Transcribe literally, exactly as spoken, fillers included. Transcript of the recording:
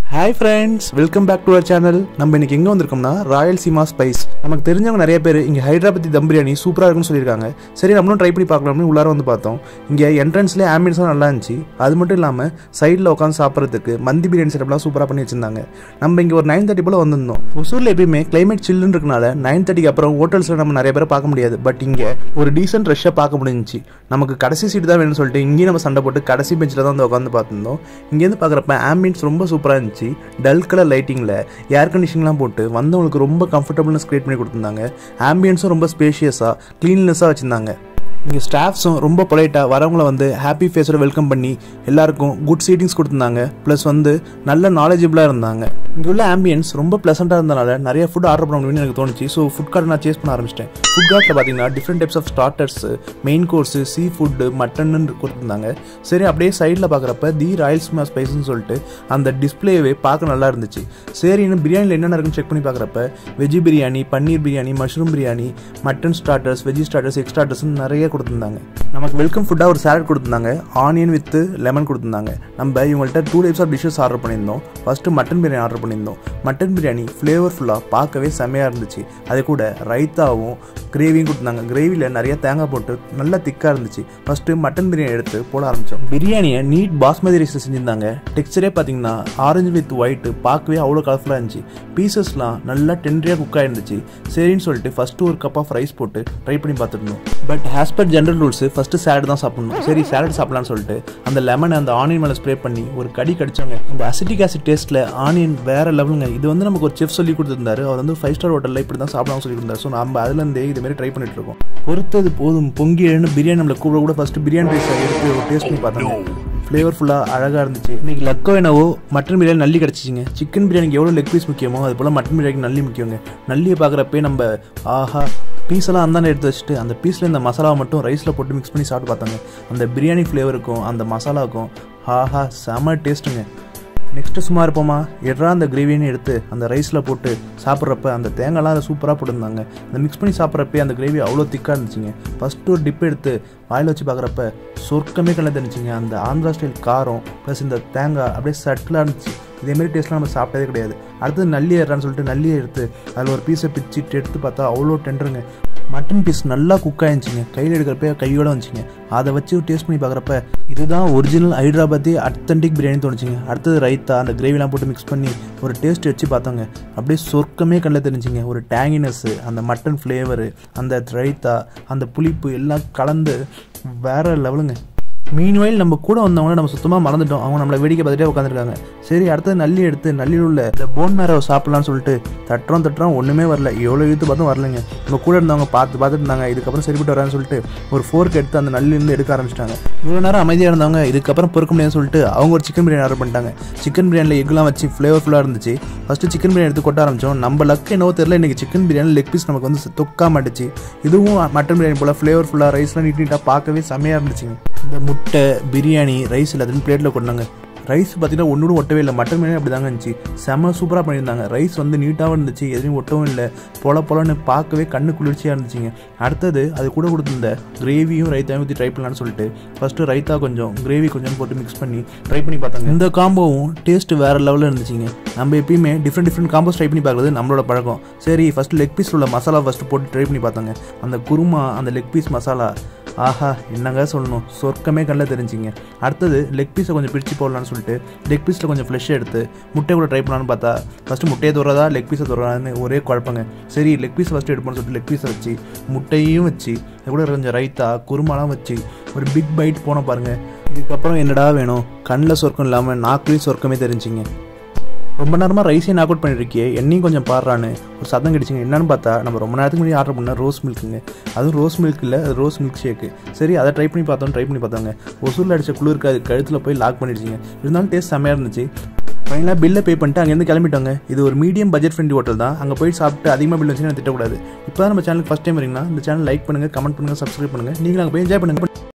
Hi friends, welcome back to our channel. நம்ம இன்னைக்கு எங்க வந்திருக்கோம்னா ராயல் சீமா ஸ்பைஸ். நமக்கு தெரிஞ்சவங்க நிறைய பேர் இங்க ஹைதராபாதி தம் பிரியாணி சூப்பரா இருக்குன்னு சொல்லிருக்காங்க. சரி நம்மளும் ட்ரை பண்ணி பார்க்கலாம்னு உள்ளார வந்து பார்த்தோம். இங்க என்ட்ரன்ஸ்லயே ஆம்பியன்ஸும் நல்லா இருந்துச்சு. அது மட்டும் இல்லாம சைடுல உட்கார்ந்து சாப்பிடுறதுக்கு மந்தி பிரியாணி செட்டப்லாம் சூப்பரா பண்ணி வச்சிருந்தாங்க. நம்ம இங்க ஒரு நைன் தேர்ட்டி போல வந்திருந்தோம். ஒசூர்ல எப்பயுமே கிளைமேட் சில்லுன்னு இருக்கனால நைன் தேர்ட்டிக்கு அப்புறம் ஹோட்டல்ஸ்ல நம்ம நிறைய பேரை பார்க்க முடியாது. பட் இங்க ஒரு டீசென்ட் ரஷ்ஷா பார்க்க முடிஞ்சிச்சு. நமக்கு கடைசி சீட் தான் வேணும்னு சொல்லிட்டு இங்கேயும் நம்ம சண்டை போட்டு கடைசி பெஞ்சில் தான் வந்து உட்காந்து பார்த்துருந்தோம். இங்கேருந்து பார்க்குறப்ப ஆம்பியன்ஸ் ரொம்ப சூப்பராக இருந்துச்சு. டல் கலர் லைட்டிங்கில் ஏர் கண்டிஷன்லாம் போட்டு வந்தவங்களுக்கு ரொம்ப கம்ஃபர்டபுள்னஸ் கிரியேட் பண்ணி கொடுத்துருந்தாங்க. ஆம்பியன்ஸும் ரொம்ப ஸ்பேஷியஸாக க்ளீன்லெஸ்ஸாக வச்சுருந்தாங்க. இங்கே ஸ்டாஃப்ஸும் ரொம்ப பொலைட்டாக வரவங்கள வந்து ஹாப்பி ஃபேஸோட வெல்கம் பண்ணி எல்லாருக்கும் குட் சீட்டிங்ஸ் கொடுத்துருந்தாங்க. ப்ளஸ் வந்து நல்ல நாலேஜபிளாக இருந்தாங்க. இங்கே உள்ள ஆம்பியன்ஸ் ரொம்ப ப்ளசண்ட்டாக இருந்தனால நிறைய ஃபுட் ஆர்டர் பண்ண முடியும்னு எனக்கு தோணுச்சு. ஸோ ஃபுட் கார்ட் நான் சேஸ் பண்ண ஆரம்பிச்சிட்டேன். ஃபுட் கார்ட்டில் பார்த்தீங்கன்னா different types of starters, main course, seafood, மட்டன்னு கொடுத்துருந்தாங்க. சரி அப்படியே சைடில் பார்க்குறப்ப தி ராயல் சீமா ஸ்பைஸ்ன்னு சொல்லிட்டு அந்த டிஸ்பிளேவே பார்க்க நல்லா இருந்துச்சு. சரி இன்னும் பிரியாணியில் என்னென்ன இருக்குன்னு செக் பண்ணி பார்க்குறப்ப veggie biryani, paneer biryani, mushroom biryani, mutton starters, veggie starters, egg ஸ்டார்டர்ஸ்னு நிறைய கொடுத்துருந்தாங்க. நமக்கு வெல்கம் ஃபுட்டாக ஒரு சாலட் கொடுத்துருந்தாங்க. ஆனியன் வித் லெமன் கொடுத்துருந்தாங்க. நம்ம இவங்கள்ட்ட two types of dishes order பண்ணியிருந்தோம். ஃபஸ்ட்டு மட்டன் பிரியாணி ஆர்டர் பண்ணியிருந்தோம். மட்டன் பிரியாணி ஃப்ளேவர்ஃபுல்லாக பார்க்கவே செம்மையாக இருந்துச்சு. அது கூட ரைத்தாவும் கிரேவியும் கொடுத்தாங்க. கிரேவியில் நிறைய தேங்காய் போட்டு நல்லா திக்காக இருந்துச்சு. ஃபஸ்ட்டு மட்டன் பிரியாணி எடுத்து போட ஆரம்பித்தோம். பிரியாணியை நீட் பாஸ்மதி ரைஸில் செஞ்சுருந்தாங்க. டெக்ஸ்டரே பார்த்தீங்கன்னா ஆரஞ்சு வித் ஒயிட்டு பார்க்கவே அவ்வளோ கலர்ஃபுல்லாக இருந்துச்சு. பீசஸ்லாம் நல்லா டென்ட்ரியாக குக் ஆகிருந்துச்சு. சரின்னு சொல்லிட்டு ஃபஸ்ட்டு ஒரு கப் ஆஃப் ரைஸ் போட்டு ட்ரை பண்ணி பார்த்துருந்தோம். But as per general rules first salad தான் சாப்பிடணும். சரி சாலட் சாப்பிடலான்னு சொல்லிட்டு அந்த லெமனை அந்த ஆனியன் மேலே ஸ்ப்ரே பண்ணி ஒரு கடி கடிச்சாங்க. அந்த அசிட்டிக் ஆசிட் டேஸ்ட்டில் ஆனியன் வேறு லெவலுங்க. இது வந்து நமக்கு ஒரு செஃப் சொல்லி கொடுத்துருந்தாரு. அவர் வந்து ஃபைவ் ஸ்டார் ஹோட்டலில் இப்படி தான் சாப்பிடாம சொல்லி கொடுத்தாரு. ஸோ நம்ம அதுலேருந்தே இதுமாரி ட்ரை பண்ணிட்டு இருக்கோம். பொறுத்தது போதும் பொங்கி எழுந்து பிரியாணி நம்மளை கூட கூட ஃபஸ்ட்டு பிரியாணி ரைஸை எடுத்து ஒரு டேஸ்ட் பண்ணி பார்த்தாங்க. ஃப்ளேவர்ஃபுல்லாக அழகாக இருந்துச்சு. இன்றைக்கி லக்கோ என்னவோ மட்டன் பிரியாணி நல்லி கிடச்சிச்சிங்க. சிக்கன் பிரியாணிக்கு எவ்வளோ லெக் பீஸ் முக்கியமோ அது போல் மட்டன் பிரியாணிக்கு நல்லி முக்கியங்க. நல்லியை பார்க்குறப்பே நம்ம ஆஹா பீஸெல்லாம் அந்தாண்ட எடுத்து வச்சுட்டு அந்த பீஸில் இந்த மசாலாவை மட்டும் ரைஸில் போட்டு மிக்ஸ் பண்ணி சாப்பிட்டு பார்த்தாங்க. அந்த பிரியாணி ஃப்ளேவருக்கும் அந்த மசாலாவுக்கும் ஆஹா செம்ம டேஸ்ட்டுங்க. நெக்ஸ்ட்டு சும்மா இருப்போமா எட்ரா அந்த கிரேவின்னு எடுத்து அந்த ரைஸில் போட்டு சாப்பிட்றப்ப அந்த தேங்காய்லாம் அதை சூப்பராக போட்டுருந்தாங்க. அந்த மிக்ஸ் பண்ணி சாப்பிட்றப்பே அந்த கிரேவி அவ்வளோ திக்காக இருந்துச்சுங்க. ஃபஸ்ட்டு ஒரு டிப் எடுத்து வாயில் வச்சு பார்க்குறப்ப சொர்க்கமே கண்ண தெரிஞ்சிங்க. அந்த ஆந்திரா ஸ்டைல் காரம் ப்ளஸ் இந்த தேங்காய் அப்படியே சட்டிலாக இருந்துச்சு. இதேமாரி டேஸ்ட்லாம் நம்ம சாப்பிட்டதே கிடையாது. அடுத்தது நல்லி ஏறான்னு சொல்லிட்டு நல்லியை எடுத்து அதில் ஒரு பீஸை பிச்சுட்டு எடுத்து பார்த்தா அவ்வளோ டெண்டருங்க. மட்டன் பீஸ் நல்லா குக் ஆகிருந்துச்சிங்க. கையில் எடுக்கிறப்ப கையோடு வந்துச்சிங்க. அதை வச்சு டேஸ்ட் பண்ணி பார்க்குறப்ப இதுதான் ஒரிஜினல் ஹைதராபாதி அத்தன்டிக் பிரியாணி தோணுச்சிங்க. அடுத்தது ரைத்தா அந்த கிரேவிலாம் போட்டு மிக்ஸ் பண்ணி ஒரு டேஸ்ட் வச்சு பார்த்தோங்க. அப்படியே சொர்க்கமே கண்ணில் தெரிஞ்சிங்க. ஒரு டேங்கினஸ்ஸு, அந்த மட்டன் ஃப்ளேவரு, அந்த ரைத்தா, அந்த புளிப்பு எல்லாம் கலந்து வேறு லெவலுங்க. மீன்வாயில் நம்ம கூட வந்தவங்கள நம்ம சுத்தமாக மறந்துட்டோம். அவங்க நம்மளை வேடிக்கை பார்த்துட்டே உட்காந்துருக்காங்க. சரி அடுத்தது நல்லி எடுத்து நல்லியில் உள்ள இந்த போன் மேரவை சாப்பிட்லான்னு சொல்லிட்டு தட்டுறோம் தட்டுறோம் ஒன்றுமே வரல. எவ்வளோ இழுத்து பார்த்தும் வரலைங்க. நம்ம கூட இருந்தவங்க பார்த்து பார்த்துட்டு இருந்தாங்க. இதுக்கப்புறம் சரிப்பட்டு வரான்னு சொல்லிட்டு ஒரு ஃபோர்க் எடுத்து அந்த நல்லிலேருந்து எடுக்க ஆரம்பிச்சிட்டாங்க. இவ்வளோ நேரம் அமைதியாக இருந்தவங்க இதுக்கப்புறம் பொறுக்க முடியாதுன்னு சொல்லிட்டு அவங்க ஒரு சிக்கன் பிரியாணி ஆர்டர் பண்ணிட்டாங்க. சிக்கன் பிரியாணியில் எக்லாம் வச்சு ஃப்ளேவர்ஃபுல்லாக இருந்துச்சு. ஃபஸ்ட்டு சிக்கன் பிரியாணி எடுத்து கொட்ட ஆரம்பித்தோம். நம்ம லக்கு என்னவோ தெரியல, இன்றைக்கி சிக்கன் பிரியாணி லெக் பீஸ் நமக்கு வந்து தொக்கா மாட்டுச்சு. இதுவும் மட்டன் பிரியாணி போல் ஃப்ளேவர்ஃபுல்லாக ரைஸ்லாம் நீட் நீட்டாக பார்க்கவே செம்மையாக இருந்துச்சுங்க. இந்த முட்டை பிரியாணி ரைஸ் எல்லாத்தையும் பிளேட்டில் கொண்டாங்க. ரைஸ் பார்த்தீங்கன்னா ஒன்று கூட ஒட்டவே இல்லை. மட்டன் பிரியாணி அப்படி தாங்க இருந்துச்சு. செம்ம சூப்பராக பண்ணியிருந்தாங்க. ரைஸ் வந்து நீட்டாகவும் இருந்துச்சு, எதுவும் ஒட்டவும் இல்லை. பொல பொலன்னு பார்க்கவே கண்ணு குளிர்ச்சியாக இருந்துச்சுங்க. அடுத்தது அது கூட கொடுத்துருந்த கிரேவியும் ரைத்தாவும் ஊற்றி ட்ரை பண்ணலான்னு சொல்லிட்டு ஃபஸ்ட்டு ரைத்தா கொஞ்சம் கிரேவி கொஞ்சம் போட்டு மிக்ஸ் பண்ணி ட்ரை பண்ணி பார்த்தாங்க. இந்த காம்போவும் டேஸ்ட்டு வேறு லெவலில் இருந்துச்சுங்க. நம்ம எப்பயுமே டிஃப்ரெண்ட் டிஃப்ரெண்ட் காம்போஸ் ட்ரை பண்ணி பார்க்குறது நம்மளோட பழக்கம். சரி ஃபஸ்ட்டு லெக் பீஸ் உள்ள மசாலா ஃபஸ்ட்டு போட்டு ட்ரை பண்ணி பார்த்தாங்க. அந்த குருமா அந்த லெக் பீஸ் மசாலா ஆஹா என்னங்க சொல்லணும், சொர்க்கமே கண்ணில் தெரிஞ்சிங்க. அடுத்தது லெக் பீஸை கொஞ்சம் பிரித்து போடலான்னு சொல்லிட்டு லெக் பீஸில் கொஞ்சம் ஃப்ளெஷ் எடுத்து முட்டை கூட ட்ரை பண்ணலான்னு பார்த்தா ஃபஸ்ட்டு முட்டையை தோறதா லெக் பீஸை தோறான்னு ஒரே குழப்பங்க. சரி லெக் பீஸை ஃபஸ்ட்டு எடுப்போம்னு சொல்லிட்டு லெக் பீஸை வச்சு முட்டையும் வச்சு அது கூட கொஞ்சம் ரைத்தா குருமாலாம் வச்சு ஒரு பிக் பைட் போனோம் பாருங்கள். இதுக்கப்புறம் என்னடா வேணும், கண்ணில் சொர்க்கம் இல்லாமல் நாக்குலேயும் சொர்க்கமே தெரிஞ்சிங்க. ரொம்ப நேரமாக ரைஸே நாக் அவுட் பண்ணியிருக்கே என்னையும் கொஞ்சம் பாடுறான்னு ஒரு சத்தம் கிடச்சிங்க. என்னன்னு பார்த்தா நம்ம ரொம்ப நேரத்துக்கு முன்னாடி ஆர்டர் பண்ண ரோஸ் மில்க்குங்க. அதுவும் ரோஸ் மில்க் இல்லை, அது ரோஸ் மில்க் ஷேக்கு. சரி அதை ட்ரை பண்ணி பார்த்தோம் ட்ரை பண்ணி பார்த்தாங்க. ஒசூரில் அடித்த குளிருக்கு அது கழுத்தில் போய் லாக் பண்ணிடுச்சிங்க. இருந்தாலும் டேஸ்ட் செம்மையாக இருந்துச்சு. ஃபைனலாக பில்லை பே பண்ணிட்டு அங்கேருந்து கிளம்பிட்டாங்க. இது ஒரு மீடியம் பட்ஜெட் ஃப்ரெண்ட்லி ஹோட்டல் தான். அங்கே போய் சாப்பிட்டு அதிகமாக பில் வச்சுன்னா திட்டக்கூடாது. இப்போ தான் நம்ம சேனலுக்கு ஃபஸ்ட் டைம் வரீங்கன்னா இந்த சேனல் லைக் பண்ணுங்கள், கமெண்ட் பண்ணுங்கள், சப்ஸ்கிரைப் பண்ணுங்கள். நீங்கள் அங்கே போய் என்ஜாய் பண்ணுங்கள்.